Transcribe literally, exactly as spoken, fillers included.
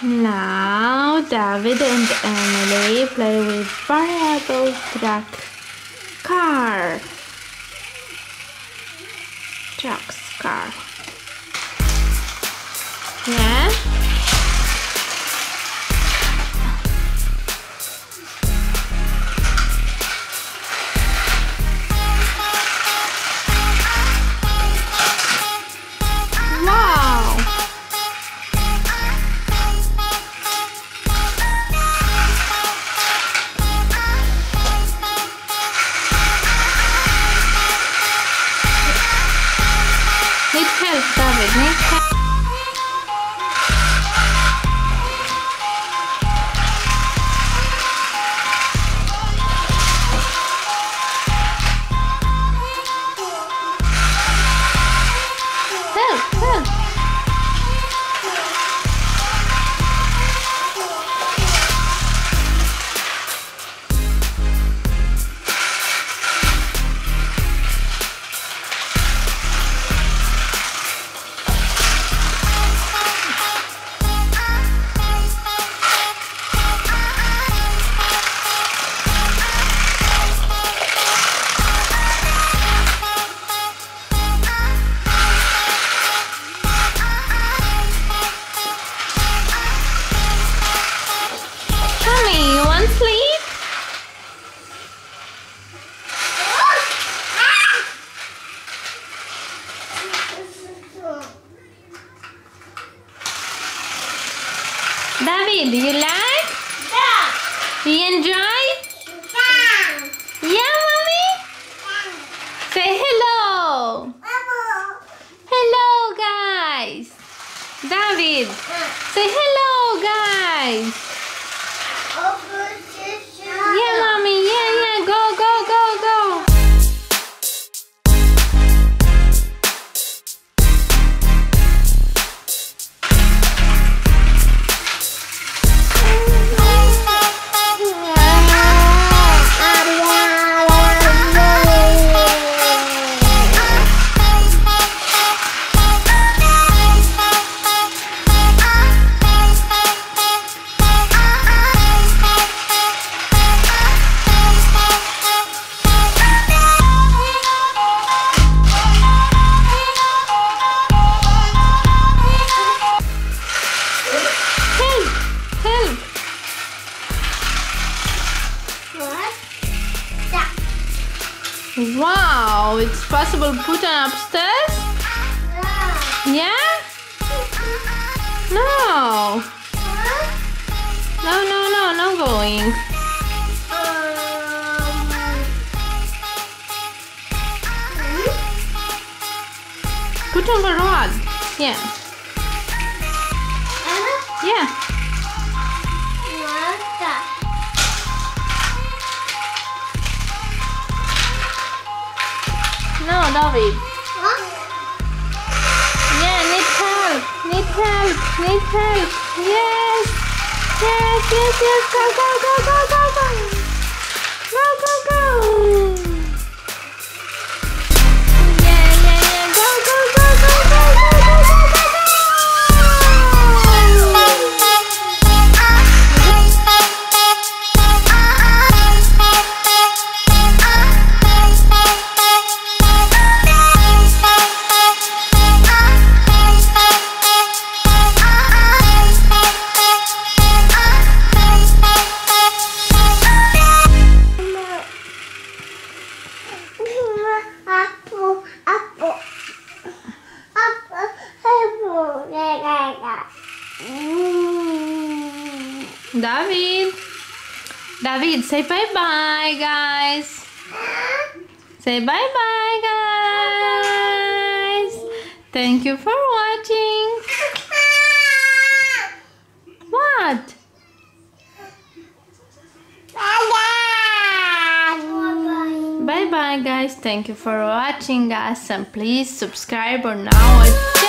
Now David and Emily play with variable track car. Trucks car. Yeah? Need help, David, need help. Help, help. Sleep? David, you like? Yeah. You enjoy? Yeah. Yeah, mommy? Yeah. Say hello. Hello. Hello, guys. David, yeah. Say hello, guys. Yeah, mommy, yeah, yeah, go, go, go, go. Wow, it's possible to put on upstairs? Yeah? No. No, no, no, no going. Put on the rod. Yeah. Yeah. No, David. Huh? Yeah, need help. Need help. Need help. Yes. Yes, yes, yes. Go, go, go, go, go, go. Go, go, go. Yeah, yeah, yeah. Go, go, go, go, go, go, go, go, go, go. David, David, say bye-bye, guys. Say bye-bye, guys. Thank you for watching. What? Bye-bye, guys. Thank you for watching us, and please subscribe or now.